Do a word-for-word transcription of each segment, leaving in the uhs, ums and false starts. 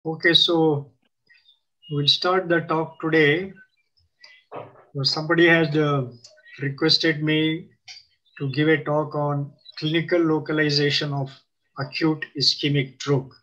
Okay, so we'll start the talk today. Somebody has uh, requested me to give a talk on clinical localization of acute ischemic stroke.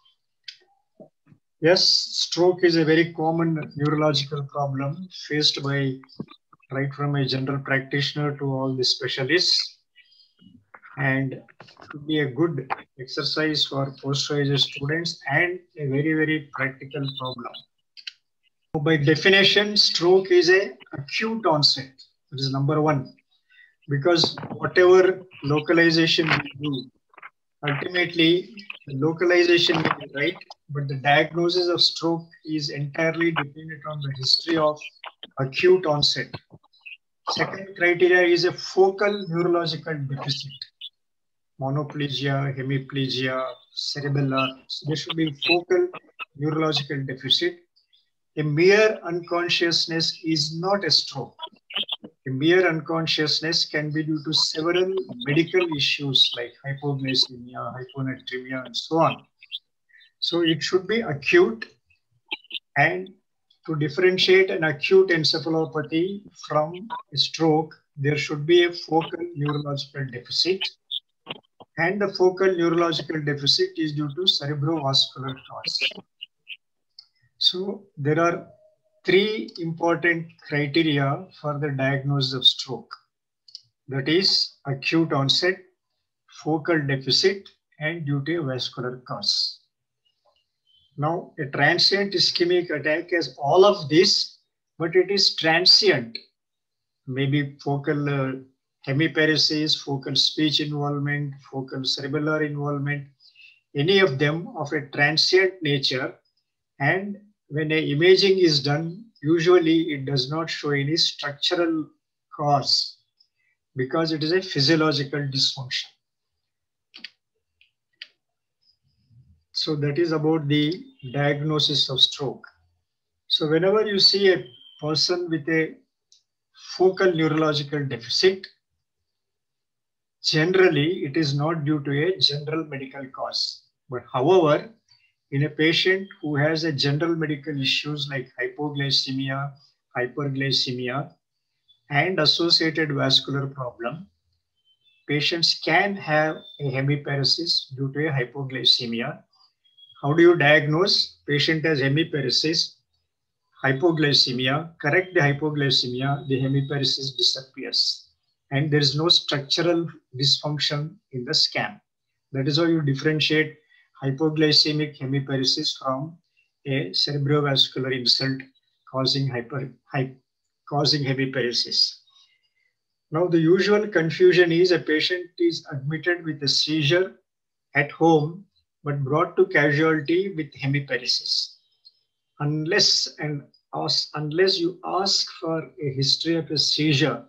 Yes, stroke is a very common neurological problem faced by right from a general practitioner to all the specialists, and could be a good exercise for post-graduate students and a very, very practical problem. By definition, stroke is a acute onset. That is number one. Because whatever localization we do, ultimately the localization may be right, but the diagnosis of stroke is entirely dependent on the history of acute onset. Second criteria is a focal neurological deficit. Monoplegia, hemiplegia, cerebellar. So there should be focal neurological deficit. A mere unconsciousness is not a stroke. A mere unconsciousness can be due to several medical issues like hypoglycemia, hyponatremia, and so on. So it should be acute, and to differentiate an acute encephalopathy from a stroke, there should be a focal neurological deficit. And the focal neurological deficit is due to cerebrovascular cause. So there are three important criteria for the diagnosis of stroke. That is acute onset, focal deficit, and due to a vascular cause. Now, a transient ischemic attack has all of this, but it is transient. Maybe focal uh, hemiparesis, focal speech involvement, focal cerebellar involvement, any of them of a transient nature. And when a imaging is done, usually it does not show any structural cause because it is a physiological dysfunction. So that is about the diagnosis of stroke. So whenever you see a person with a focal neurological deficit, generally it is not due to a general medical cause. But however, in a patient who has a general medical issues like hypoglycemia, hyperglycemia, and associated vascular problem, patients can have a hemiparesis due to a hypoglycemia. How do you diagnose? Patient has hemiparesis, hypoglycemia, correct the hypoglycemia, the hemiparesis disappears. And there is no structural dysfunction in the scan. That is how you differentiate hypoglycemic hemiparesis from a cerebrovascular insult causing hyper, hy, causing hemiparesis. Now, the usual confusion is a patient is admitted with a seizure at home, but brought to casualty with hemiparesis. Unless and ask, unless you ask for a history of a seizure,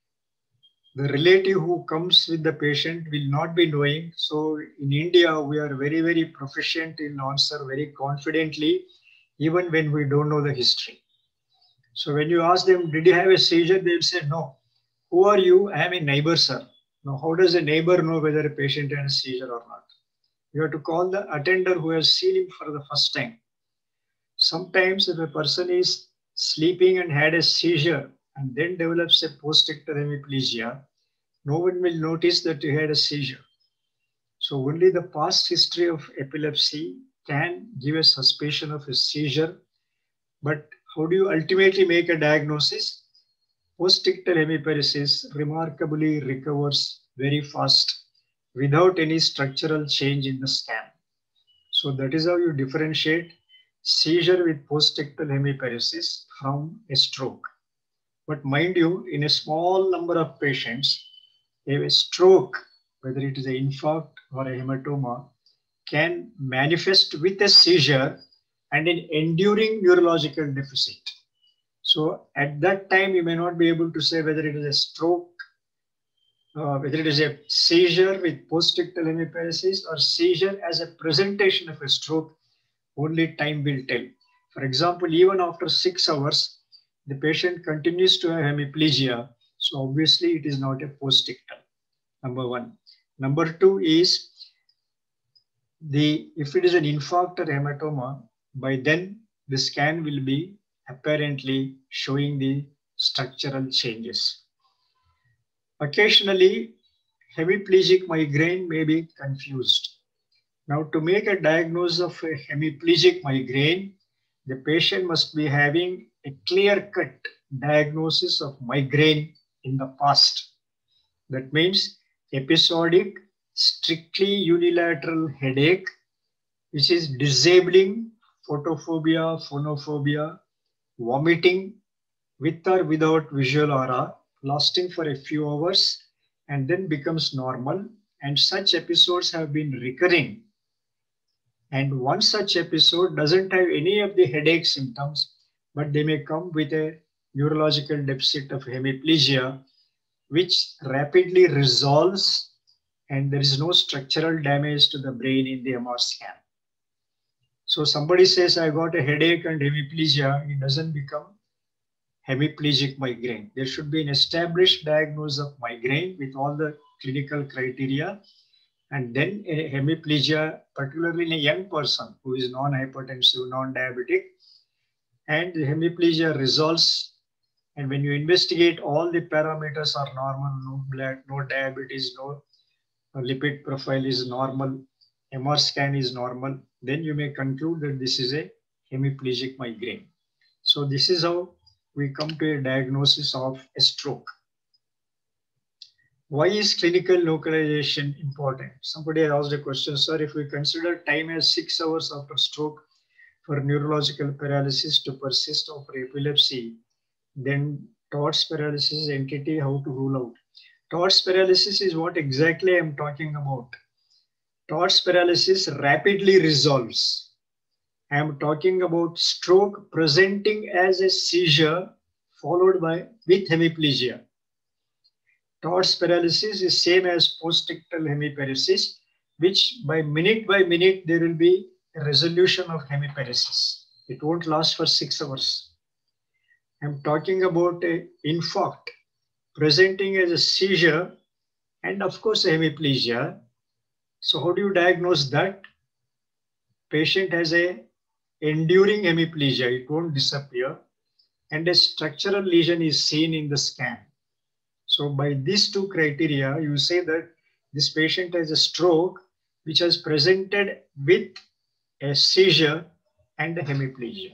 the relative who comes with the patient will not be knowing. So in India, we are very, very proficient in answer very confidently, even when we don't know the history. So when you ask them, did you have a seizure? They will say, no. Who are you? I am a neighbor, sir. Now, how does a neighbor know whether a patient had a seizure or not? You have to call the attender who has seen him for the first time. Sometimes if a person is sleeping and had a seizure and then develops a post-ictal hemiplegia, no one will notice that he had a seizure. So only the past history of epilepsy can give a suspicion of a seizure. But how do you ultimately make a diagnosis? Post-ictal hemiparesis remarkably recovers very fast without any structural change in the scan. So that is how you differentiate seizure with post-ictal hemiparesis from a stroke. But mind you, in a small number of patients, a stroke, whether it is an infarct or a hematoma, can manifest with a seizure and an enduring neurological deficit. So at that time, you may not be able to say whether it is a stroke, uh, whether it is a seizure with post-ictal hemiparesis or seizure as a presentation of a stroke. Only time will tell. For example, even after six hours, the patient continues to have hemiplegia. So obviously it is not a post-ictal, number one. Number two is, the if it is an infarct or hematoma, by then the scan will be apparently showing the structural changes. Occasionally, hemiplegic migraine may be confused. Now, to make a diagnosis of a hemiplegic migraine, the patient must be having a clear-cut diagnosis of migraine in the past. That means episodic, strictly unilateral headache, which is disabling, photophobia, phonophobia, vomiting with or without visual aura, lasting for a few hours and then becomes normal. And such episodes have been recurring. And one such episode doesn't have any of the headache symptoms, but they may come with a neurological deficit of hemiplegia, which rapidly resolves and there is no structural damage to the brain in the M R scan. So somebody says, I got a headache and hemiplegia, it doesn't become hemiplegic migraine. There should be an established diagnosis of migraine with all the clinical criteria, and then a hemiplegia, particularly in a young person who is non-hypertensive, non-diabetic, and the hemiplegia resolves. And when you investigate, all the parameters are normal, no blood, no diabetes, no lipid profile is normal, M R scan is normal, then you may conclude that this is a hemiplegic migraine. So this is how we come to a diagnosis of a stroke. Why is clinical localization important? Somebody asked a question, sir, if we consider time as six hours after stroke for neurological paralysis to persist after epilepsy, then Todd's paralysis entity, how to rule out? Todd's paralysis is what exactly I'm talking about. Todd's paralysis rapidly resolves. I am talking about stroke presenting as a seizure followed by with hemiplegia. Todd's paralysis is same as postictal hemiparesis, which by minute by minute there will be a resolution of hemiparesis. It won't last for six hours. I'm talking about an infarct presenting as a seizure and of course a hemiplegia. So how do you diagnose that? Patient has a enduring hemiplegia, it won't disappear, and a structural lesion is seen in the scan. So by these two criteria, you say that this patient has a stroke which has presented with a seizure and a hemiplegia.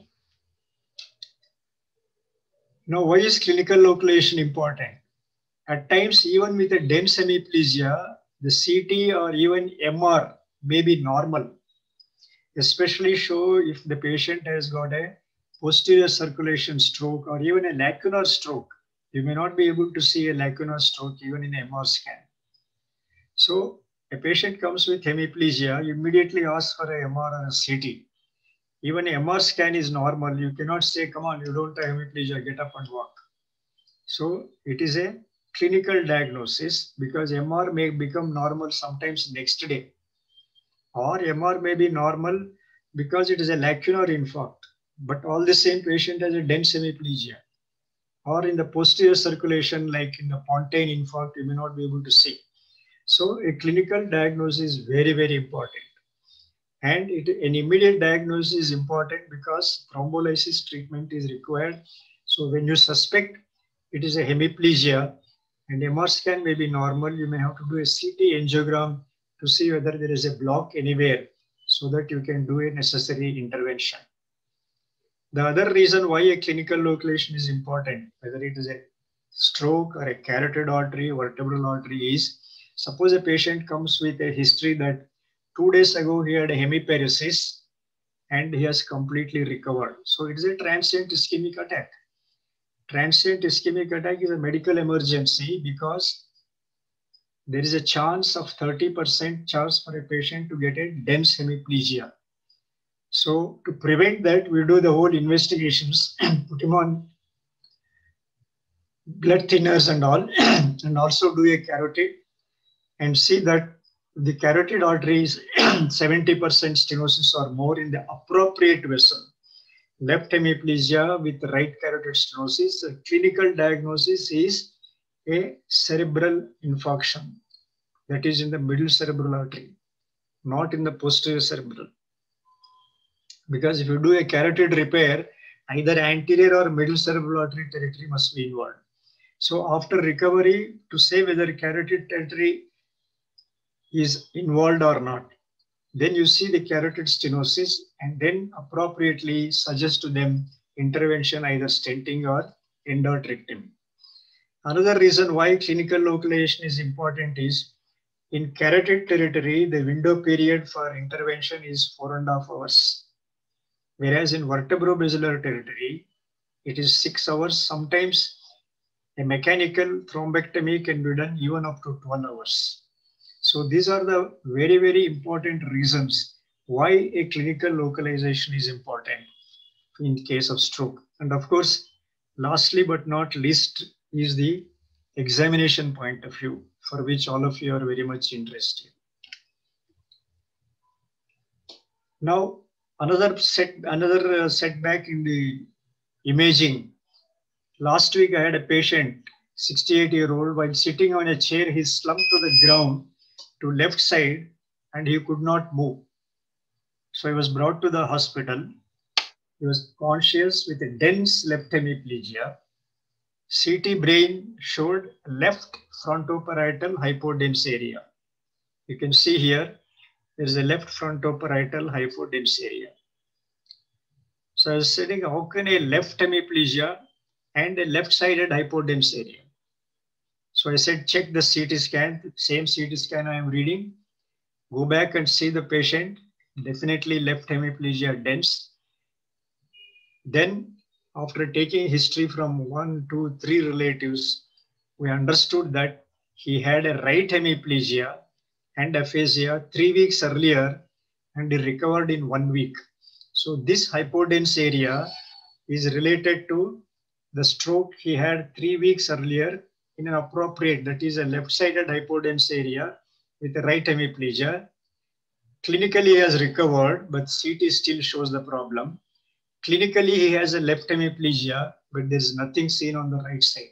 Now, why is clinical localization important? At times, even with a dense hemiplegia, the C T or even M R may be normal, especially show if the patient has got a posterior circulation stroke or even a lacunar stroke. You may not be able to see a lacunar stroke even in M R scan. So a patient comes with hemiplegia, you immediately ask for a M R or a C T. Even a M R scan is normal. You cannot say, come on, you don't have hemiplegia, get up and walk. So it is a clinical diagnosis because M R may become normal sometimes next day. Or M R may be normal because it is a lacunar infarct, but all the same patient has a dense hemiplegia. Or in the posterior circulation, like in the Fontaine infarct, you may not be able to see. So a clinical diagnosis is very, very important. And it, an immediate diagnosis is important because thrombolysis treatment is required. So when you suspect it is a hemiplegia and M R scan may be normal, you may have to do a C T angiogram to see whether there is a block anywhere so that you can do a necessary intervention. The other reason why a clinical localization is important, whether it is a stroke or a carotid artery, vertebral artery, is suppose a patient comes with a history that two days ago he had a hemiparesis and he has completely recovered. So it is a transient ischemic attack. Transient ischemic attack is a medical emergency because there is a chance of thirty percent chance for a patient to get a dense hemiplegia. So to prevent that, we do the whole investigations, put him on blood thinners and all, and also do a carotid and see that the carotid artery is seventy percent stenosis or more in the appropriate vessel. Left hemiplegia with right carotid stenosis, the clinical diagnosis is a cerebral infarction. That is in the middle cerebral artery, not in the posterior cerebral. Because if you do a carotid repair, either anterior or middle cerebral artery territory must be involved. So after recovery, to say whether carotid territory is involved or not, then you see the carotid stenosis and then appropriately suggest to them intervention, either stenting or endarterectomy. Another reason why clinical localization is important is in carotid territory, the window period for intervention is four and a half hours. Whereas in vertebrobasilar territory, it is six hours. Sometimes a mechanical thrombectomy can be done even up to twelve hours. So these are the very, very important reasons why a clinical localization is important in case of stroke. And of course, lastly but not least is the examination point of view, for which all of you are very much interested. Now, another set, another uh, setback in the imaging. Last week I had a patient, sixty-eight year old, while sitting on a chair, he slumped to the ground to left side and he could not move. So he was brought to the hospital. He was conscious with a dense left hemiplegia. C T brain showed left frontoparietal hypodense area. You can see here, there is a left frontoparietal hypodense area. So I was saying, how can a left hemiplegia and a left-sided hypodense area? So I said, check the C T scan, same C T scan I am reading. Go back and see the patient, definitely left hemiplegia dense. Then after taking history from one, two, three relatives, we understood that he had a right hemiplegia and aphasia three weeks earlier and he recovered in one week. So this hypodense area is related to the stroke he had three weeks earlier in an appropriate, that is a left-sided hypodense area with a right hemiplegia. Clinically he has recovered, but C T still shows the problem. Clinically he has a left hemiplegia, but there is nothing seen on the right side.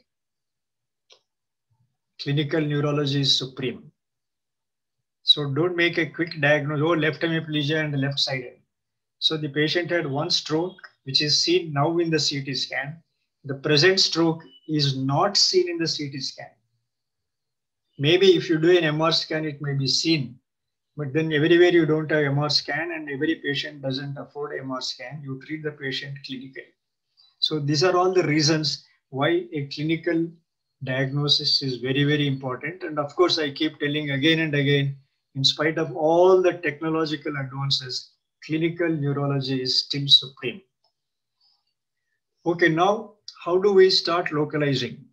Clinical neurology is supreme. So don't make a quick diagnosis, oh, left hemiplegia and left-sided. So the patient had one stroke, which is seen now in the C T scan. The present stroke is not seen in the C T scan. Maybe if you do an M R scan, it may be seen. But then everywhere you don't have M R scan and every patient doesn't afford M R scan, you treat the patient clinically. So these are all the reasons why a clinical diagnosis is very, very important. And of course, I keep telling again and again, in spite of all the technological advances, clinical neurology is still supreme. Okay, now how do we start localizing?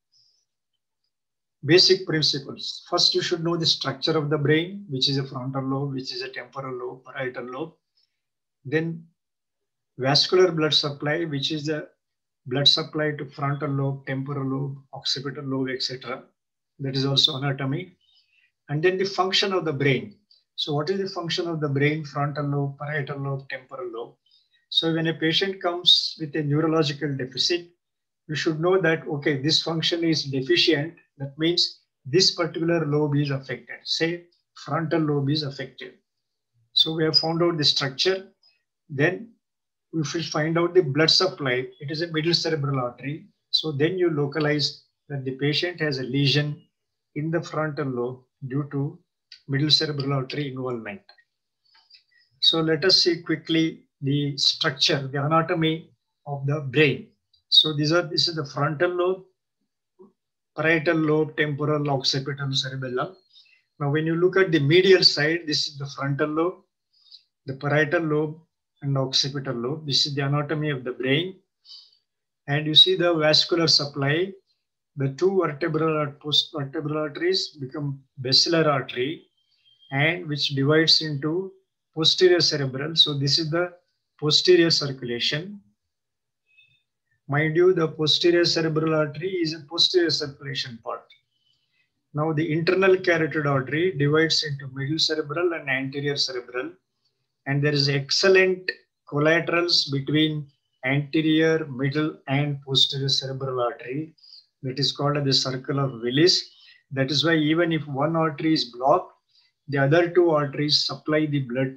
Basic principles. First, you should know the structure of the brain, which is a frontal lobe, which is a temporal lobe, parietal lobe. Then vascular blood supply, which is the blood supply to frontal lobe, temporal lobe, occipital lobe, et cetera. That is also anatomy. And then the function of the brain. So what is the function of the brain? Frontal lobe, parietal lobe, temporal lobe. So when a patient comes with a neurological deficit, you should know that, okay, this function is deficient. That means this particular lobe is affected. Say frontal lobe is affected. So we have found out the structure. Then we should find out the blood supply. It is a middle cerebral artery. So then you localize that the patient has a lesion in the frontal lobe due to middle cerebral artery involvement. So let us see quickly the structure, the anatomy of the brain. So these are, this is the frontal lobe, parietal lobe, temporal, occipital, cerebellum. Now when you look at the medial side, this is the frontal lobe, the parietal lobe and occipital lobe. This is the anatomy of the brain. And you see the vascular supply. The two vertebral, post-vertebral arteries become basilar artery, and which divides into posterior cerebral. So this is the posterior circulation. Mind you, the posterior cerebral artery is a posterior circulation part. Now the internal carotid artery divides into middle cerebral and anterior cerebral. And there is excellent collaterals between anterior, middle and posterior cerebral artery. That is called the circle of Willis. That is why even if one artery is blocked, the other two arteries supply the blood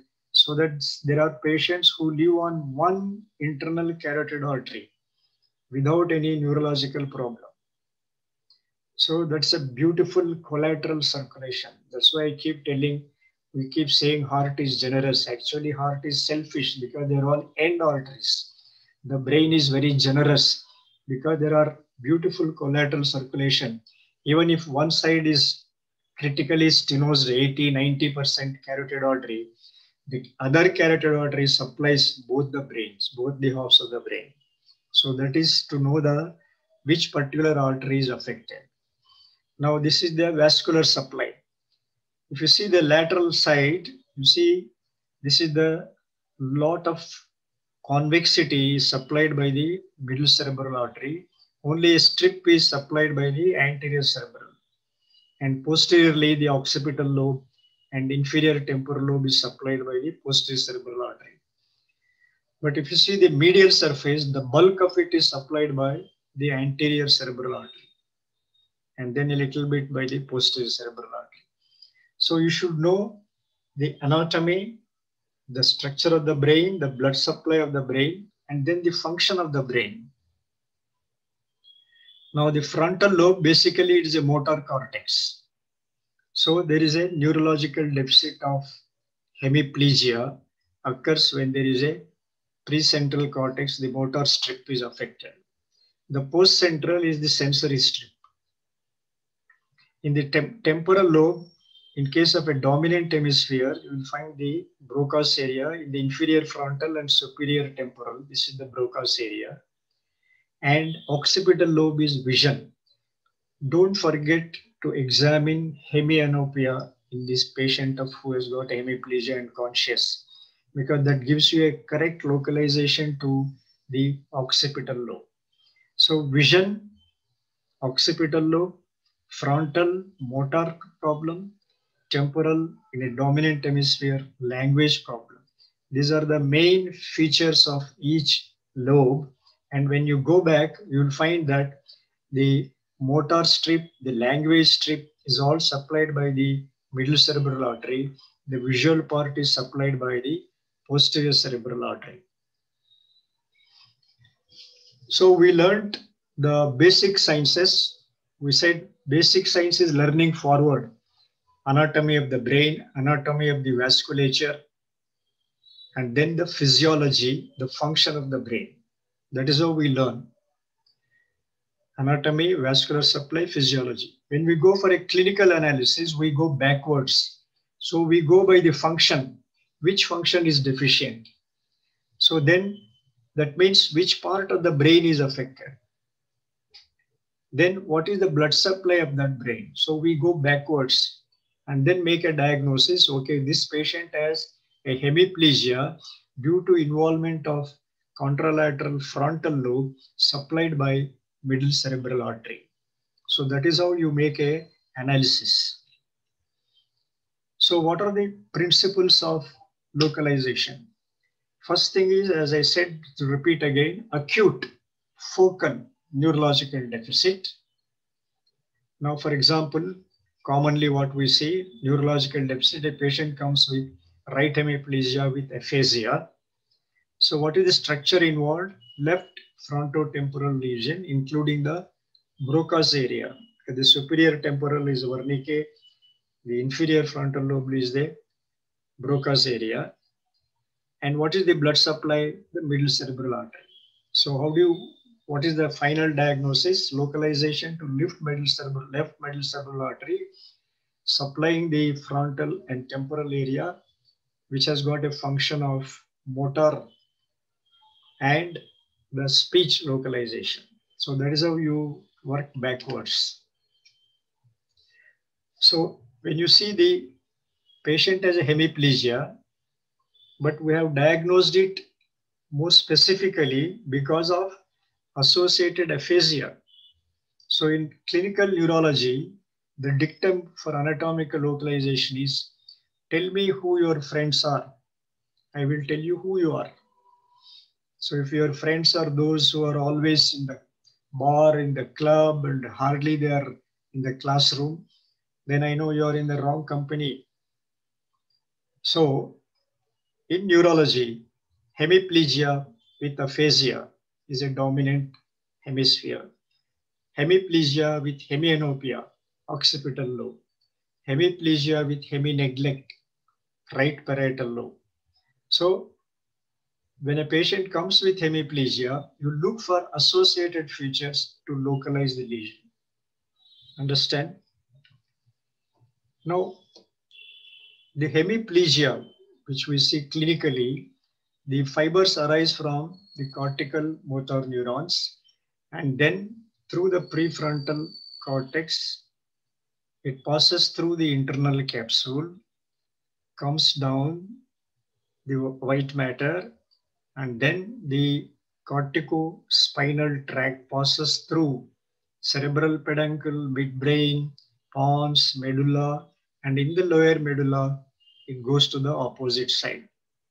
So that there are patients who live on one internal carotid artery without any neurological problem. So that's a beautiful collateral circulation. That's why I keep telling, we keep saying heart is generous. Actually, heart is selfish because they're all end arteries. The brain is very generous because there are beautiful collateral circulation. Even if one side is critically stenosed, eighty, ninety percent carotid artery, the other carotid artery supplies both the brains, both the halves of the brain. So that is to know the which particular artery is affected. Now this is the vascular supply. If you see the lateral side, you see this is the lot of convexity is supplied by the middle cerebral artery. Only a strip is supplied by the anterior cerebral. And posteriorly, the occipital lobe and inferior temporal lobe is supplied by the posterior cerebral artery. But if you see the medial surface, the bulk of it is supplied by the anterior cerebral artery, and then a little bit by the posterior cerebral artery. So you should know the anatomy, the structure of the brain, the blood supply of the brain, and then the function of the brain. Now the frontal lobe, basically it is a motor cortex. So there is a neurological deficit of hemiplegia occurs when there is a precentral cortex, the motor strip is affected. The postcentral is the sensory strip. In the tem temporal lobe, in case of a dominant hemisphere, you will find the Broca's area in the inferior frontal and superior temporal. This is the Broca's area. And occipital lobe is vision. Don't forget to examine hemianopia in this patient of who has got hemiplegia and conscious, because that gives you a correct localization to the occipital lobe. So vision, occipital lobe, frontal motor problem, temporal in a dominant hemisphere language problem. These are the main features of each lobe. And when you go back, you will find that the motor strip, the language strip is all supplied by the middle cerebral artery. The visual part is supplied by the posterior cerebral artery. So we learned the basic sciences. We said basic science is learning forward. Anatomy of the brain, anatomy of the vasculature, and then the physiology, the function of the brain. That is how we learn. Anatomy, vascular supply, physiology. When we go for a clinical analysis, we go backwards. So we go by the function. Which function is deficient? So then that means which part of the brain is affected. Then what is the blood supply of that brain? So we go backwards and then make a diagnosis. Okay, this patient has a hemiplegia due to involvement of contralateral frontal lobe supplied by middle cerebral artery. So that is how you make a analysis. So what are the principles of localization? First thing is, as I said, to repeat again, acute focal neurological deficit. Now, for example, commonly what we see, neurological deficit, a patient comes with right hemiplegia with aphasia. So what is the structure involved? Left frontotemporal lesion, including the Broca's area. The superior temporal is Wernicke, the inferior frontal lobe is the Broca's area. And what is the blood supply? The middle cerebral artery. So how do you, what is the final diagnosis? Localization to left middle cerebral, left middle cerebral artery, supplying the frontal and temporal area, which has got a function of motor and the speech localization. So that is how you work backwards. So when you see the patient has a hemiplegia, but we have diagnosed it more specifically because of associated aphasia. So in clinical neurology, the dictum for anatomical localization is, tell me who your friends are. I will tell you who you are. So if your friends are those who are always in the bar, in the club, and hardly they are in the classroom, then I know you are in the wrong company. So In neurology, hemiplegia with aphasia is a dominant hemisphere. Hemiplegia with hemianopia, occipital lobe. Hemiplegia with hemineglect, right parietal lobe. So when a patient comes with hemiplegia, you look for associated features to localize the lesion. Understand? Now, the hemiplegia, which we see clinically, the fibers arise from the cortical motor neurons, and then through the prefrontal cortex, it passes through the internal capsule, comes down the white matter, and then the corticospinal tract passes through cerebral peduncle, midbrain, pons, medulla, and in the lower medulla, it goes to the opposite side.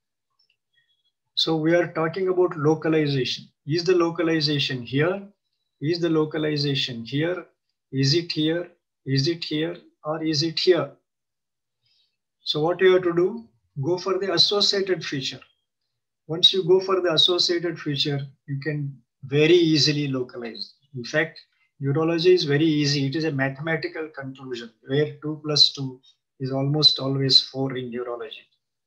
So we are talking about localization. Is the localization here? Is the localization here? Is it here? Is it here? Or is it here? So what you have to do? Go for the associated feature. Once you go for the associated feature, you can very easily localize. In fact, neurology is very easy. It is a mathematical conclusion where two plus two is almost always four in neurology.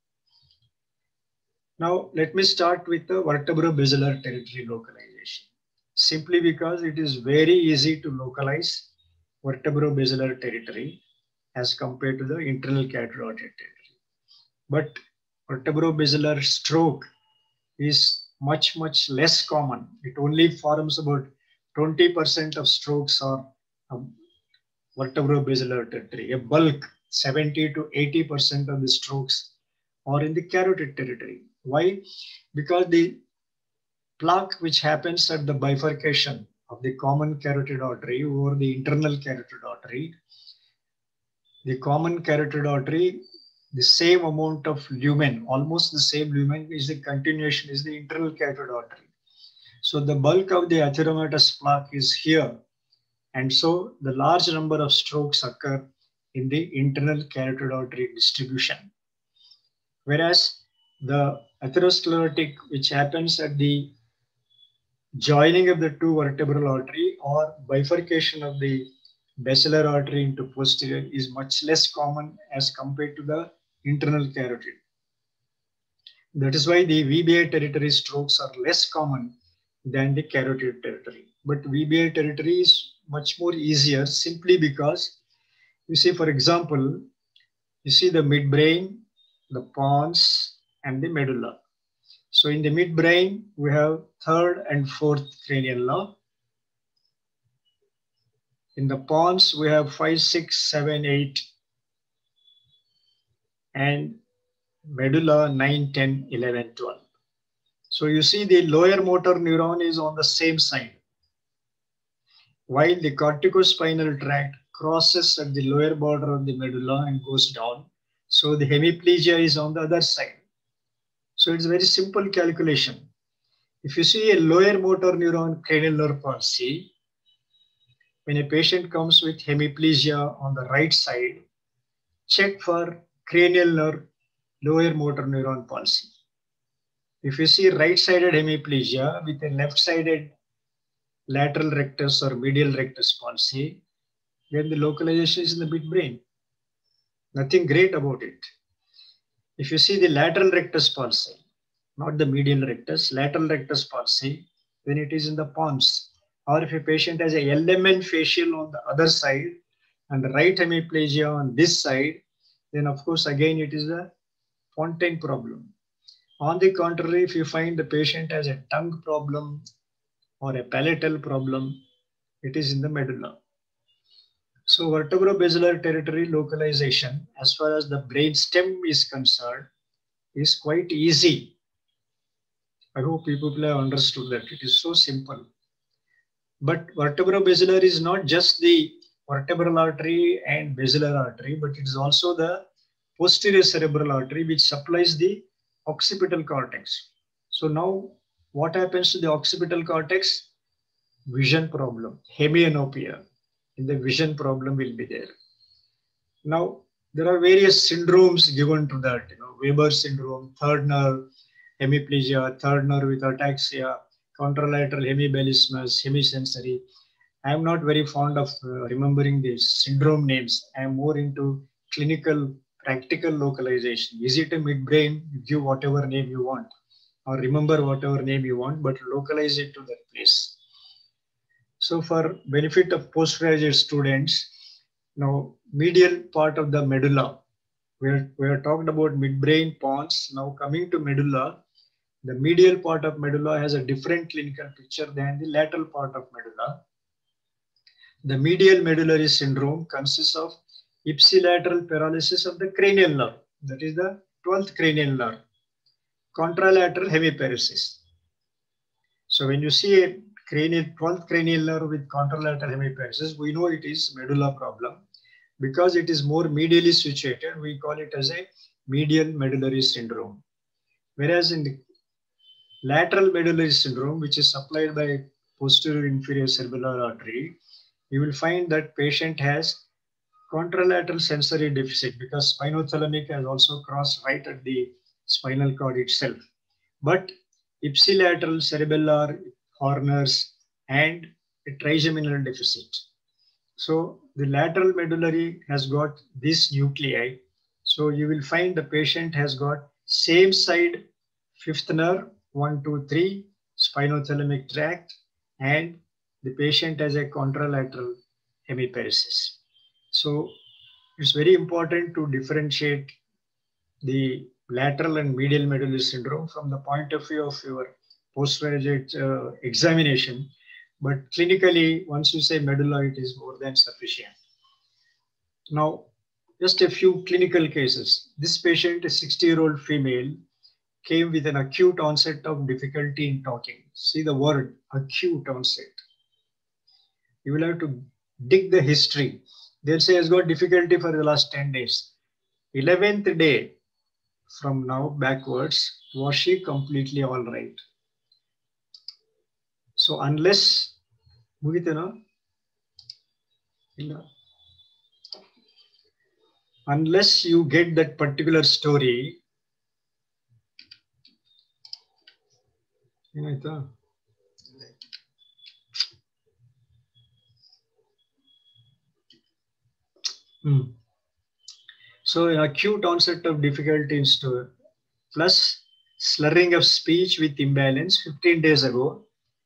Now, let me start with the vertebro-basilar territory localization. Simply because it is very easy to localize vertebro-basilar territory as compared to the internal carotid territory. But vertebro-basilar stroke is much, much less common. It only forms about twenty percent of strokes are um, vertebro-basilar territory. A bulk, seventy to eighty percent of the strokes are in the carotid territory. Why? Because the plaque which happens at the bifurcation of the common carotid artery over the internal carotid artery, the common carotid artery, the same amount of lumen, almost the same lumen is the continuation, is the internal carotid artery. So the bulk of the atheromatous plaque is here. And so the large number of strokes occur in the internal carotid artery distribution. Whereas the atherosclerotic, which happens at the joining of the two vertebral artery or bifurcation of the basilar artery into posterior, is much less common as compared to the internal carotid. That is why the V B I territory strokes are less common than the carotid territory. But V B I territory is much more easier simply because you see, for example, you see the midbrain, the pons, and the medulla. So in the midbrain, we have third and fourth cranial lobe. In the pons, we have five, six, seven, eight, and medulla nine, ten, eleven, twelve. So you see the lower motor neuron is on the same side, while the corticospinal tract crosses at the lower border of the medulla and goes down. So the hemiplegia is on the other side. So it's a very simple calculation. If you see a lower motor neuron cranial nerve palsy, when a patient comes with hemiplegia on the right side, check for cranial nerve lower motor neuron palsy. If you see right-sided hemiplegia with a left-sided lateral rectus or medial rectus palsy, then the localization is in the midbrain. Nothing great about it. If you see the lateral rectus palsy, not the medial rectus, lateral rectus palsy, then it is in the pons. Or if a patient has a L M N facial on the other side and the right hemiplegia on this side, then of course again it is a Fontaine problem. On the contrary, if you find the patient has a tongue problem or a palatal problem, it is in the medulla. So vertebro-basilar territory localization, as far as the brain stem is concerned, is quite easy. I hope people have understood that. It is so simple. But vertebro-basilar is not just the vertebral artery and basilar artery, but it is also the posterior cerebral artery which supplies the occipital cortex. So now what happens to the occipital cortex? Vision problem, hemianopia. In the vision problem will be there. Now, there are various syndromes given to that. You know, Weber syndrome, third nerve hemiplegia, third nerve with ataxia, contralateral hemibellismus, hemisensory. I am not very fond of uh, remembering these syndrome names. I am more into clinical, practical localization. Is it a midbrain? Give whatever name you want, or remember whatever name you want, but localize it to that place. So for benefit of postgraduate students, now medial part of the medulla, we are, we are talked about midbrain, pons. Now coming to medulla, the medial part of medulla has a different clinical picture than the lateral part of medulla. The medial medullary syndrome consists of ipsilateral paralysis of the cranial nerve, that is the twelfth cranial nerve, contralateral hemiparesis. So when you see a cranial, twelfth cranial nerve with contralateral hemiparesis, we know it is medulla problem. Because it is more medially situated, we call it as a medial medullary syndrome. Whereas in the lateral medullary syndrome, which is supplied by posterior inferior cerebellar artery, you will find that patient has contralateral sensory deficit because spinothalamic has also crossed right at the spinal cord itself. But ipsilateral cerebellar, Horner's, and a trigeminal deficit. So the lateral medullary has got this nuclei. So you will find the patient has got same side fifth nerve, one, two, three, spinothalamic tract, and the patient has a contralateral hemiparesis. So it's very important to differentiate the lateral and medial medullary syndrome from the point of view of your postgraduate uh, examination. But clinically, once you say medulla, it is more than sufficient. Now, just a few clinical cases. This patient, a sixty-year-old female, came with an acute onset of difficulty in talking. See the word, acute onset. You will have to dig the history. They'll say has got difficulty for the last ten days. eleventh day from now backwards, was she completely all right? So unless, unless you get that particular story, Hmm. So an acute onset of difficulty in story plus slurring of speech with imbalance fifteen days ago.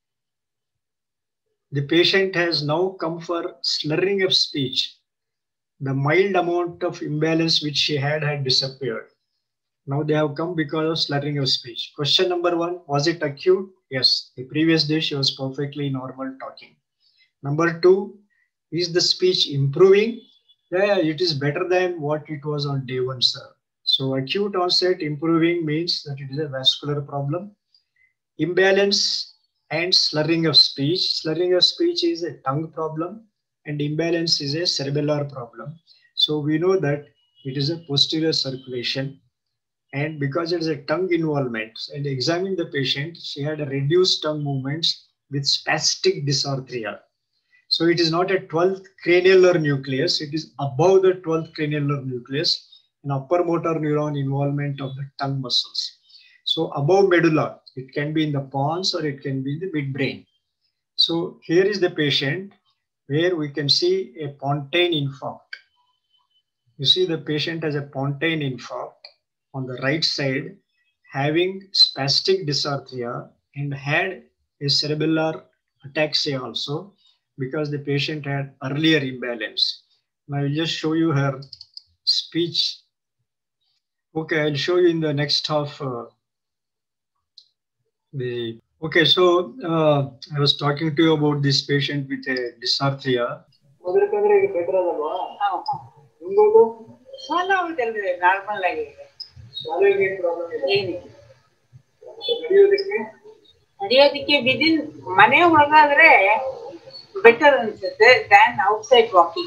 The patient has now come for slurring of speech. The mild amount of imbalance which she had had disappeared. Now they have come because of slurring of speech. Question number one, was it acute? Yes. The previous day she was perfectly normal talking. Number two, is the speech improving? Yeah, it is better than what it was on day one, sir. So acute onset improving means that it is a vascular problem. Imbalance and slurring of speech. Slurring of speech is a tongue problem and imbalance is a cerebellar problem. So we know that it is a posterior circulation, and because it is a tongue involvement, and examine the patient, she had a reduced tongue movements with spastic dysarthria. So it is not a twelfth cranial nucleus, it is above the twelfth cranial nucleus, an upper motor neuron involvement of the tongue muscles. So above medulla, it can be in the pons or it can be in the midbrain. So here is the patient where we can see a pontine infarct. You see the patient has a pontine infarct on the right side, having spastic dysarthria and had a cerebellar ataxia also, because the patient had earlier imbalance. Now I will just show you her speech. Okay, I'll show you in the next half. Uh, the okay, so uh, I was talking to you about this patient with a dysarthria. within better than outside walking.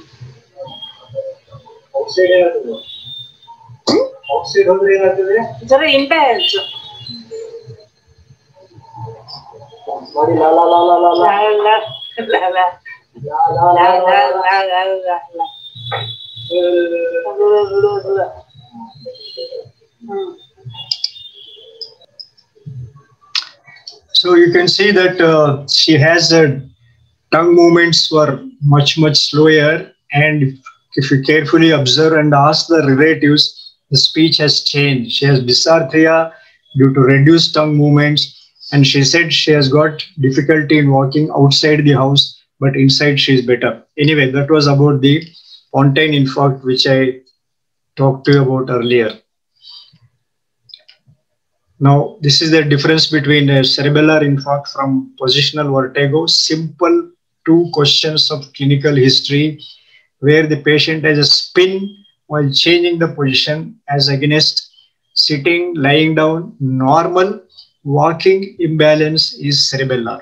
Outside outside it's a imbalance. La la la la la la la la la la la la la la la. So you can see that uh, she has uh, tongue movements were much, much slower. And if, if you carefully observe and ask the relatives, the speech has changed. She has dysarthria due to reduced tongue movements. And she said she has got difficulty in walking outside the house, but inside she is better. Anyway, that was about the pontine infarct, which I talked to you about earlier. Now, this is the difference between a cerebellar infarct from positional vertigo. Simple two questions of clinical history where the patient has a spin while changing the position as against sitting, lying down, normal, walking imbalance is cerebellar.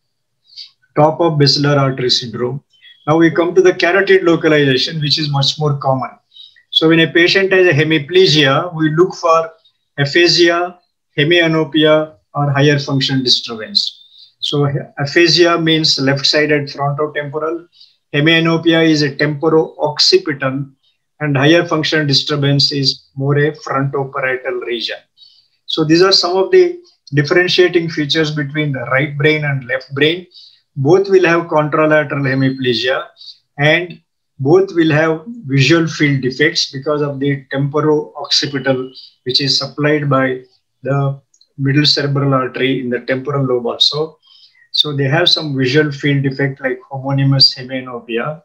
Top of basilar artery syndrome. Now we come to the carotid localization, which is much more common. So when a patient has a hemiplegia, we look for aphasia, hemianopia, or higher function disturbance. So aphasia means left-sided frontotemporal. Hemianopia is a temporo-occipital, and higher function disturbance is more a frontoparietal region. So these are some of the differentiating features between the right brain and left brain. Both will have contralateral hemiplegia, and both will have visual field defects because of the temporo-occipital, which is supplied by the middle cerebral artery in the temporal lobe also. So they have some visual field defect like homonymous hemianopia.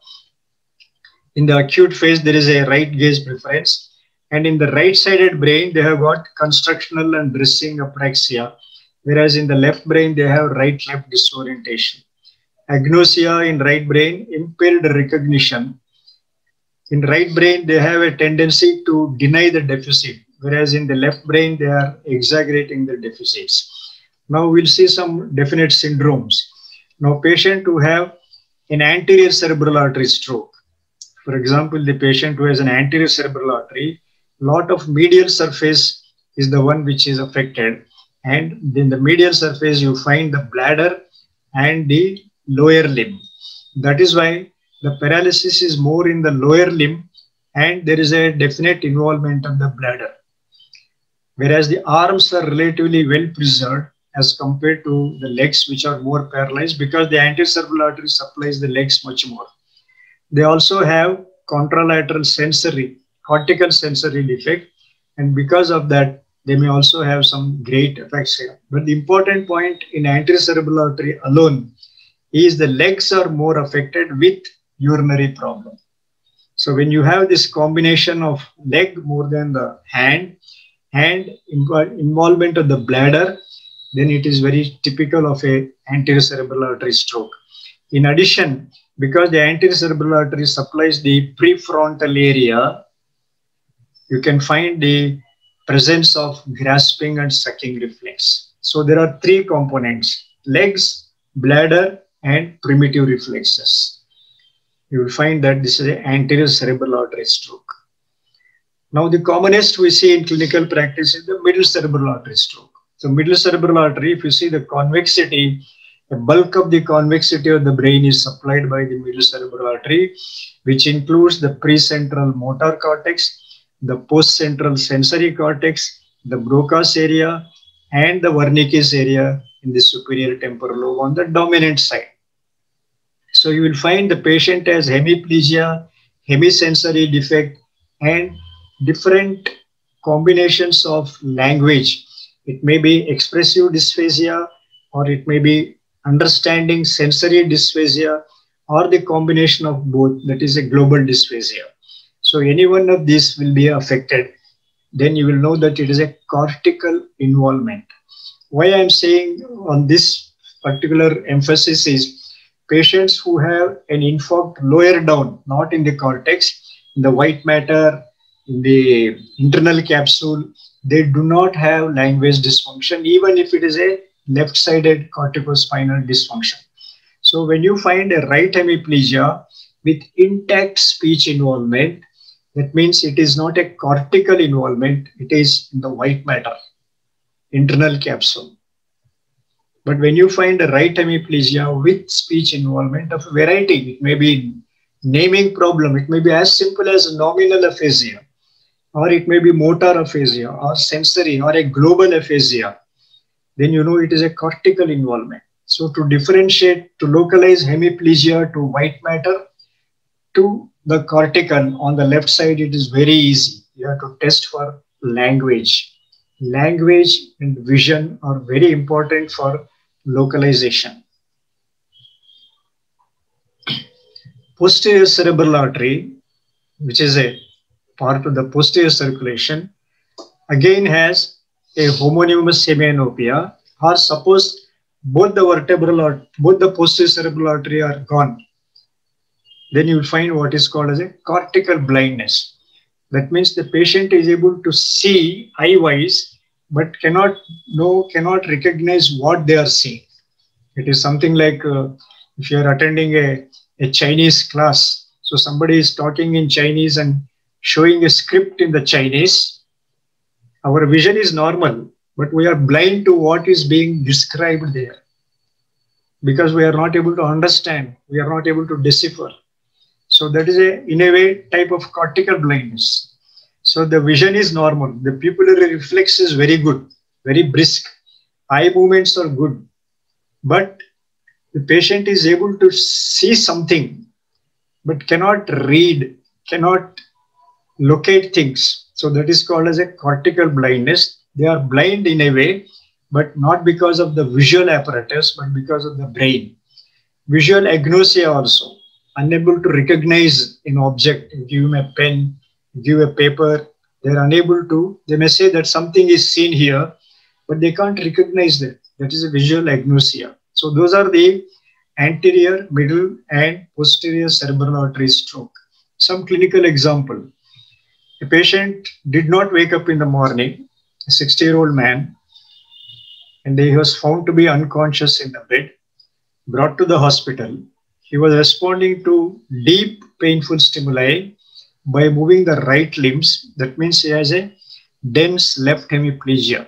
In the acute phase, there is a right gaze preference. And in the right-sided brain, they have got constructional and dressing apraxia, whereas in the left brain, they have right-left disorientation. Agnosia in right brain, impaired recognition. In right brain, they have a tendency to deny the deficit, whereas in the left brain, they are exaggerating the deficits. Now we'll see some definite syndromes. Now patient who have an anterior cerebral artery stroke. For example, the patient who has an anterior cerebral artery, lot of medial surface is the one which is affected. And in the medial surface, you find the bladder and the lower limb. That is why the paralysis is more in the lower limb, and there is a definite involvement of the bladder. Whereas the arms are relatively well preserved as compared to the legs, which are more paralyzed because the anterior cerebral artery supplies the legs much more. They also have contralateral sensory, cortical sensory defect, and because of that, they may also have some great effects here. But the important point in anterior cerebral artery alone is the legs are more affected with urinary problem. So when you have this combination of leg more than the hand, and involvement of the bladder, then it is very typical of a anterior cerebral artery stroke. In addition, because the anterior cerebral artery supplies the prefrontal area, you can find the presence of grasping and sucking reflex. So there are three components: legs, bladder, and primitive reflexes. You will find that this is an anterior cerebral artery stroke. Now, the commonest we see in clinical practice is the middle cerebral artery stroke. So middle cerebral artery, if you see the convexity, the bulk of the convexity of the brain is supplied by the middle cerebral artery, which includes the precentral motor cortex, the postcentral sensory cortex, the Broca's area, and the Wernicke's area in the superior temporal lobe on the dominant side. So you will find the patient has hemiplegia, hemisensory defect, and different combinations of language. It may be expressive dysphasia, or it may be understanding sensory dysphasia, or the combination of both, that is a global dysphasia. So any one of these will be affected. Then you will know that it is a cortical involvement. Why I am saying on this particular emphasis is patients who have an infarct lower down, not in the cortex, in the white matter, in the internal capsule, they do not have language dysfunction, even if it is a left-sided corticospinal dysfunction. So when you find a right hemiplegia with intact speech involvement, that means it is not a cortical involvement, it is in the white matter, internal capsule. But when you find a right hemiplegia with speech involvement of variety, it may be in naming problem. It may be as simple as nominal aphasia, or it may be motor aphasia, or sensory, or a global aphasia. Then you know it is a cortical involvement. So to differentiate, to localize hemiplegia to white matter to the cortical on the left side, it is very easy. You have to test for language. Language and vision are very important for localization. Posterior cerebral artery, which is a part of the posterior circulation, again has a homonymous hemianopia, or suppose both the vertebral or both the posterior cerebral artery are gone, then you will find what is called as a cortical blindness. That means the patient is able to see eye-wise, but cannot know, cannot recognize what they are seeing. It is something like uh, if you are attending a, a Chinese class, so somebody is talking in Chinese and showing a script in the Chinese. Our vision is normal, but we are blind to what is being described there because we are not able to understand, we are not able to decipher. So that is a, in a way, type of cortical blindness. So the vision is normal. The pupillary reflex is very good, very brisk. Eye movements are good. But the patient is able to see something, but cannot read, cannot locate things. So that is called as a cortical blindness. They are blind in a way, but not because of the visual apparatus, but because of the brain. Visual agnosia also. Unable to recognize an object, give him a pen, give a paper, they're unable to, they may say that something is seen here, but they can't recognize that. That is a visual agnosia. So those are the anterior, middle, and posterior cerebral artery stroke. Some clinical example. A patient did not wake up in the morning, a sixty-year-old man, and he was found to be unconscious in the bed, brought to the hospital. He was responding to deep painful stimuli by moving the right limbs. That means he has a dense left hemiplegia.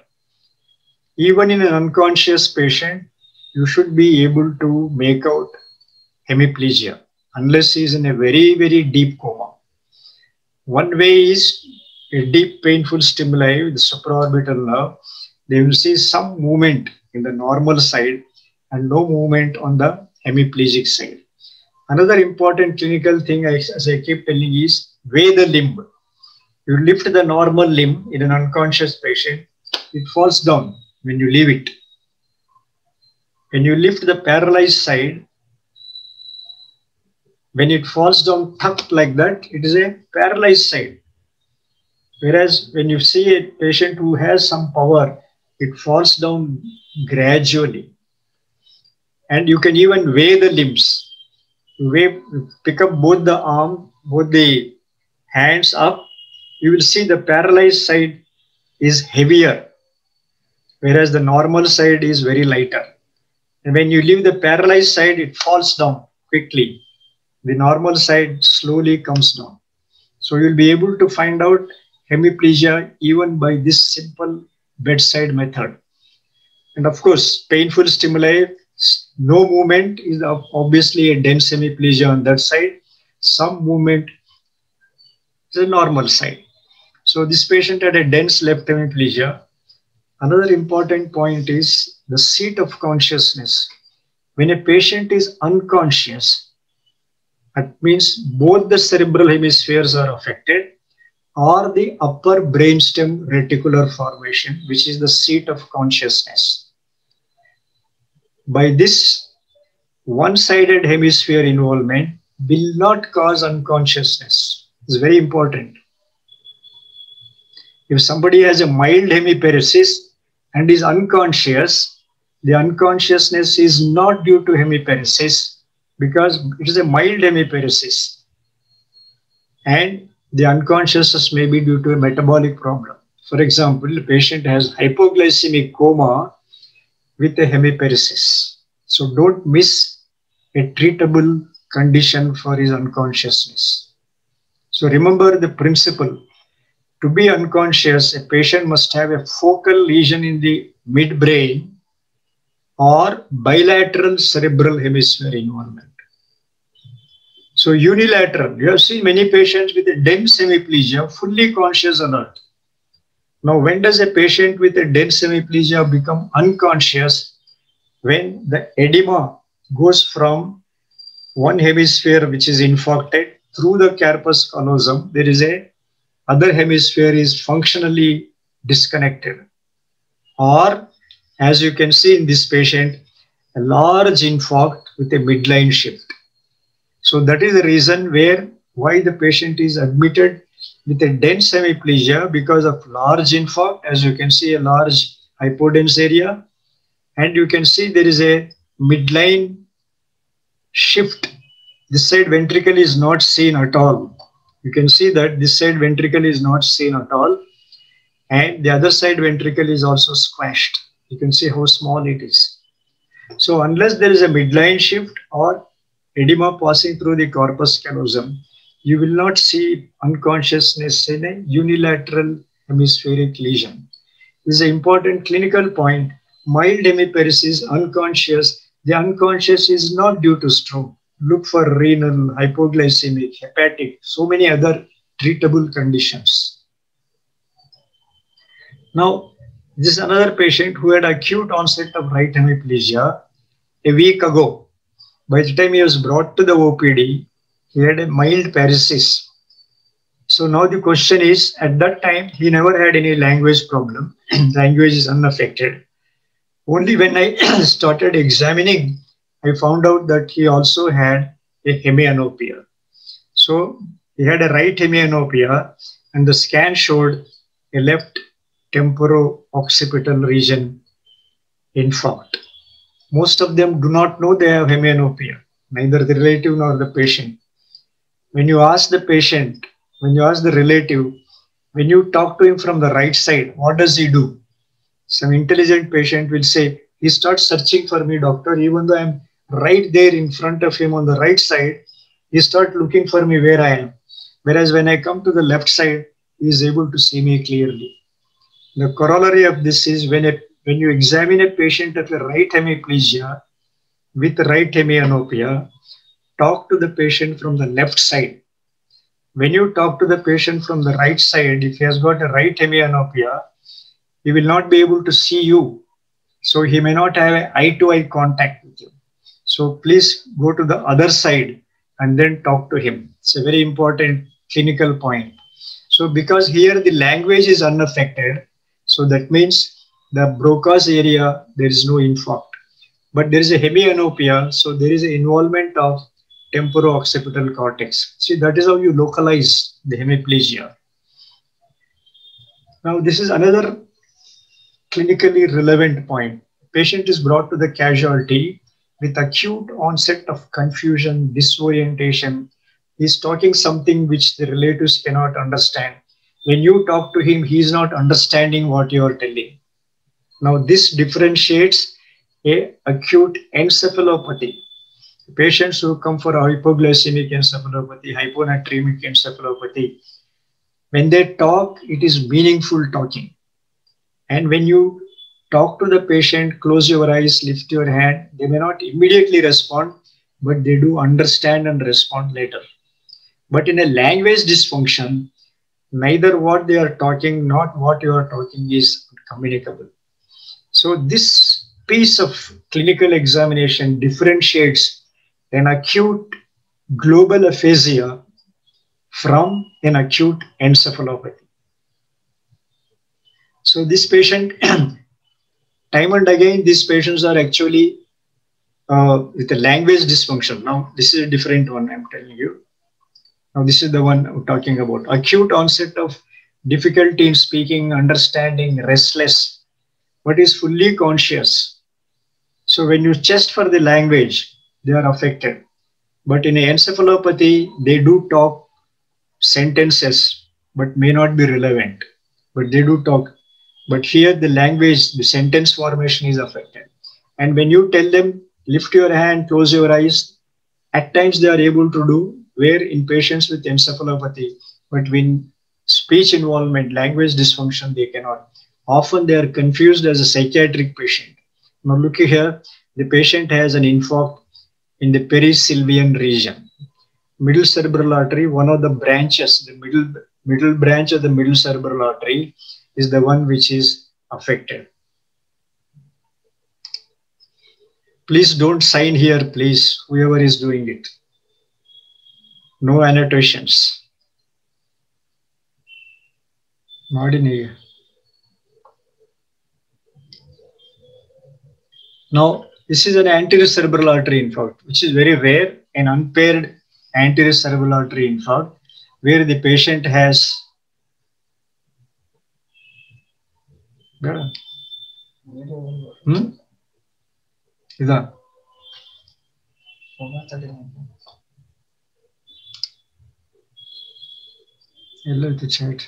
Even in an unconscious patient, you should be able to make out hemiplegia unless he is in a very, very deep coma. One way is a deep painful stimuli with the supraorbital nerve. They will see some movement in the normal side and no movement on the hemiplegic side. Another important clinical thing, as I keep telling, is weigh the limb. You lift the normal limb in an unconscious patient, it falls down when you leave it. When you lift the paralyzed side, when it falls down tucked like that, it is a paralyzed side. Whereas when you see a patient who has some power, it falls down gradually. And you can even weigh the limbs. Weigh, pick up both the arm, both the hands up, you will see the paralyzed side is heavier, whereas the normal side is very lighter. And when you leave the paralyzed side, it falls down quickly. The normal side slowly comes down. So you'll be able to find out hemiplegia even by this simple bedside method. And of course, painful stimuli, no movement is obviously a dense hemiplegia on that side. Some movement is a normal side. So this patient had a dense left hemiplegia. Another important point is the seat of consciousness. When a patient is unconscious, that means both the cerebral hemispheres are affected or the upper brainstem reticular formation, which is the seat of consciousness. By this, one-sided hemisphere involvement will not cause unconsciousness. It's very important. If somebody has a mild hemiparesis and is unconscious, the unconsciousness is not due to hemiparesis because it is a mild hemiparesis. And the unconsciousness may be due to a metabolic problem. For example, the patient has hypoglycemic coma with a hemiparesis. So don't miss a treatable condition for his unconsciousness. So remember the principle. To be unconscious, a patient must have a focal lesion in the midbrain or bilateral cerebral hemisphere involvement. So unilateral, you have seen many patients with a dense hemiplegia, fully conscious alert. Now, when does a patient with a dense hemiplegia become unconscious? When the edema goes from one hemisphere which is infarcted through the corpus callosum, there is a other hemisphere is functionally disconnected. Or, as you can see in this patient, a large infarct with a midline shift. So that is the reason where why the patient is admitted with a dense hemiplegia, because of large infarct. As you can see, a large hypodense area, and you can see there is a midline shift. This side ventricle is not seen at all. You can see that this side ventricle is not seen at all, and the other side ventricle is also squashed. You can see how small it is. So unless there is a midline shift or edema passing through the corpus callosum, you will not see unconsciousness in a unilateral hemispheric lesion. This is an important clinical point. Mild hemiparesis, unconscious. The unconscious is not due to stroke. Look for renal, hypoglycemic, hepatic, so many other treatable conditions. Now, this is another patient who had acute onset of right hemiplegia a week ago. By the time he was brought to the O P D, he had a mild paresis. So now the question is, at that time, he never had any language problem. Language is unaffected. Only when I started examining, I found out that he also had a hemianopia. So he had a right hemianopia, and the scan showed a left temporo-occipital region infarct. Most of them do not know they have hemianopia, neither the relative nor the patient. When you ask the patient, when you ask the relative, when you talk to him from the right side, what does he do? Some intelligent patient will say, he starts searching for me, doctor, even though I'm right there in front of him on the right side, he starts looking for me where I am. Whereas when I come to the left side, he is able to see me clearly. The corollary of this is when, a, when you examine a patient of a right hemiplegia with right hemianopia, talk to the patient from the left side. When you talk to the patient from the right side, if he has got a right hemianopia, he will not be able to see you. So he may not have an eye-to-eye contact with you. So please go to the other side and then talk to him. It's a very important clinical point. So because here the language is unaffected, so that means the Broca's area, there is no infarct. But there is a hemianopia, so there is an involvement of temporo-occipital cortex. See, that is how you localize the hemiplegia. Now, this is another clinically relevant point. Patient is brought to the casualty with acute onset of confusion, disorientation. He's talking something which the relatives cannot understand. When you talk to him, he is not understanding what you are telling. Now, this differentiates a acute encephalopathy. Patients who come for hypoglycemic encephalopathy, hyponatremic encephalopathy, when they talk, it is meaningful talking. And when you talk to the patient, close your eyes, lift your hand, they may not immediately respond, but they do understand and respond later. But in a language dysfunction, neither what they are talking, not what you are talking is communicable. So this piece of clinical examination differentiates an acute global aphasia from an acute encephalopathy. So this patient, time and again, these patients are actually uh, with a language dysfunction. Now, this is a different one I'm telling you. Now, this is the one I'm talking about. Acute onset of difficulty in speaking, understanding, restless, but is fully conscious. So when you test for the language, they are affected. But in an encephalopathy, they do talk sentences, but may not be relevant. But they do talk. But here the language, the sentence formation is affected. And when you tell them, lift your hand, close your eyes, at times they are able to do, where in patients with encephalopathy, but when speech involvement, language dysfunction, they cannot. Often they are confused as a psychiatric patient. Now look here, the patient has an infarct in the perisylvian region. middle cerebral artery, one of the branches, the middle, middle branch of the middle cerebral artery is the one which is affected. Please don't sign here, please, whoever is doing it. No annotations. Modini. Now, this is an anterior cerebral artery infarct, which is very rare, an unpaired anterior cerebral artery infarct, where the patient has hmm? Ida. The chat.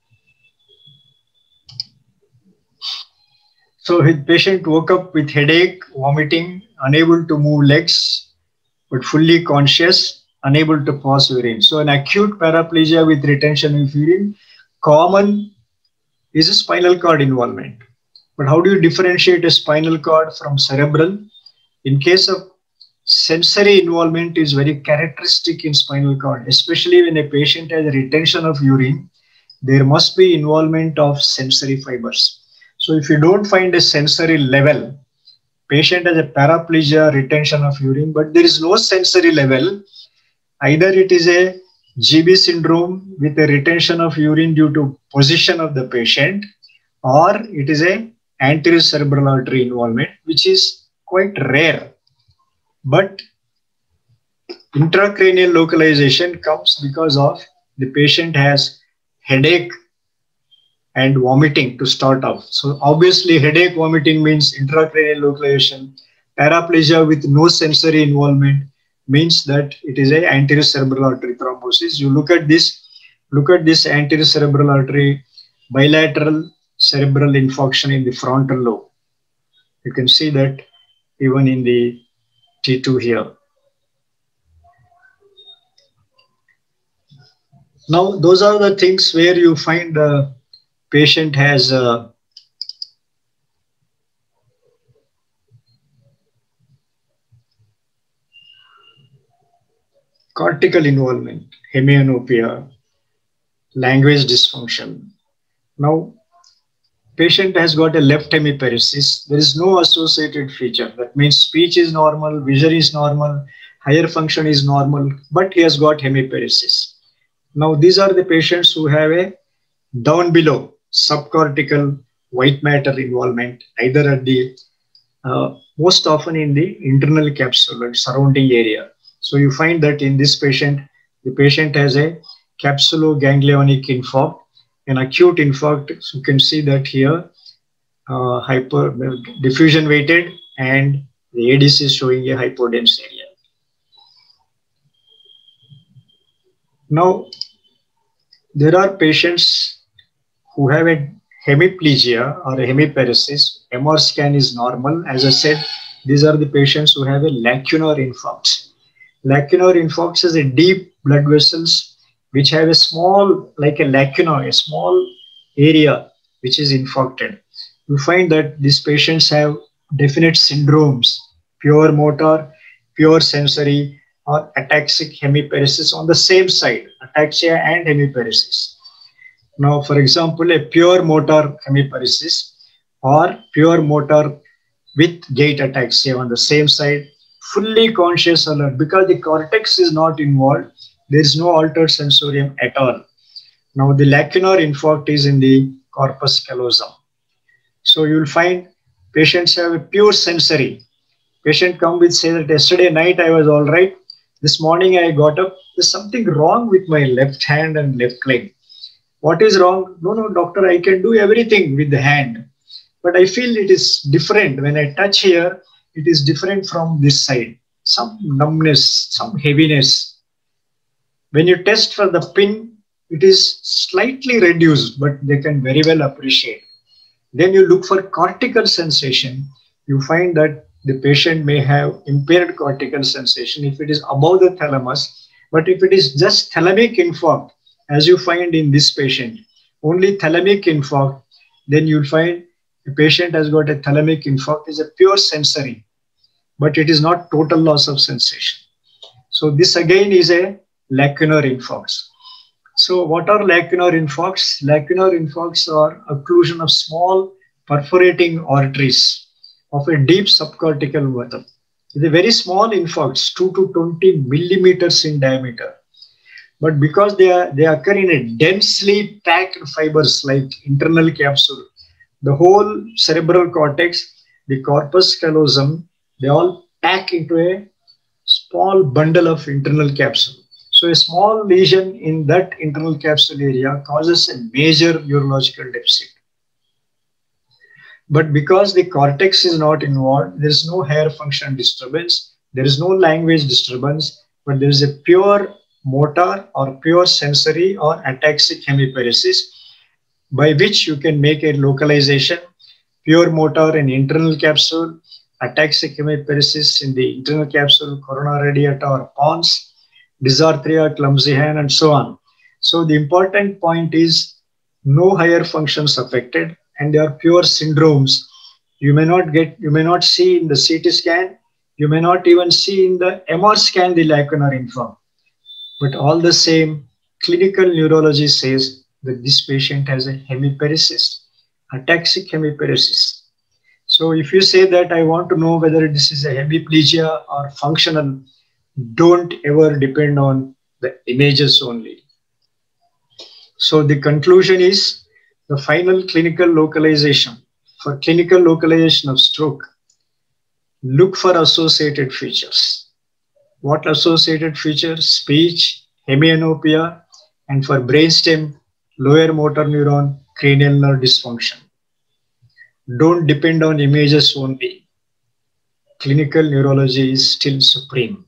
So his patient woke up with headache, vomiting, unable to move legs, but fully conscious, unable to pass urine. So an acute paraplegia with retention of urine, common is a spinal cord involvement. But how do you differentiate a spinal cord from cerebral? In case of sensory involvement is very characteristic in spinal cord, especially when a patient has a retention of urine, there must be involvement of sensory fibers. So if you don't find a sensory level, patient has a paraplegia, retention of urine, but there is no sensory level, either it is a G B syndrome with a retention of urine due to position of the patient, or it is a anterior cerebral artery involvement, which is quite rare. But intracranial localization comes because of the patient has headache and vomiting to start off. So obviously headache, vomiting means intracranial localization. Paraplegia with no sensory involvement means that it is a anterior cerebral artery thrombosis. You look at this, look at this anterior cerebral artery bilateral cerebral infarction in the frontal lobe. You can see that even in the T two here. Now, those are the things where you find the patient has a cortical involvement, hemianopia, language dysfunction. Now, patient has got a left hemiparesis. There is no associated feature. That means speech is normal, vision is normal, higher function is normal, but he has got hemiparesis. Now, these are the patients who have a down below subcortical white matter involvement, either at the, uh, most often in the internal capsule and surrounding area. So you find that in this patient, the patient has a capsuloganglionic infarct, an acute infarct. So you can see that here, uh, hyper diffusion weighted, and the A D C is showing a hypodense area. Now, there are patients who have a hemiplegia or a hemiparesis. M R scan is normal. As I said, these are the patients who have a lacunar infarct. Lacunar infarct is a deep blood vessels which have a small, like a lacuna, a small area which is infarcted. You find that these patients have definite syndromes, pure motor, pure sensory, or ataxic hemiparesis on the same side, ataxia and hemiparesis. Now, for example, a pure motor hemiparesis or pure motor with gait ataxia on the same side, fully conscious alert, because the cortex is not involved, there is no altered sensorium at all. Now, the lacunar infarct is in the corpus callosum. So you will find patients have a pure sensory. Patient come with say that yesterday night I was all right. This morning I got up, there's something wrong with my left hand and left leg. What is wrong? No, no, doctor, I can do everything with the hand. But I feel it is different. When I touch here, it is different from this side. Some numbness, some heaviness. When you test for the pin, it is slightly reduced, but they can very well appreciate. Then you look for cortical sensation. You find that the patient may have impaired cortical sensation if it is above the thalamus. But if it is just thalamic infarct, as you find in this patient, only thalamic infarct, then you'll find the patient has got a thalamic infarct, is a pure sensory, but it is not total loss of sensation. So this again is a lacunar infarcts. So what are lacunar infarcts? Lacunar infarcts are occlusion of small perforating arteries of a deep subcortical method. The very small infarcts, two to twenty millimeters in diameter. But because they are they occur in a densely packed fibers like internal capsule, the whole cerebral cortex, the corpus callosum, they all pack into a small bundle of internal capsule. So a small lesion in that internal capsule area causes a major neurological deficit. But because the cortex is not involved, there is no hair function disturbance, there is no language disturbance, but there is a pure motor or pure sensory or ataxic hemiparesis by which you can make a localization, pure motor in internal capsule, ataxic hemiparesis in the internal capsule, corona radiata or pons, dysarthria, clumsy hand, and so on. So the important point is no higher functions affected, and they are pure syndromes. You may not get, you may not see in the C T scan, you may not even see in the M R scan the lacunar infarct. But all the same, clinical neurology says that this patient has a hemiparesis, ataxic hemiparesis. So if you say that I want to know whether this is a hemiplegia or functional, don't ever depend on the images only. So the conclusion is the final clinical localization. For clinical localization of stroke, look for associated features. What associated features? Speech, hemianopia, and for brainstem, lower motor neuron, cranial nerve dysfunction. Don't depend on images only. Clinical neurology is still supreme.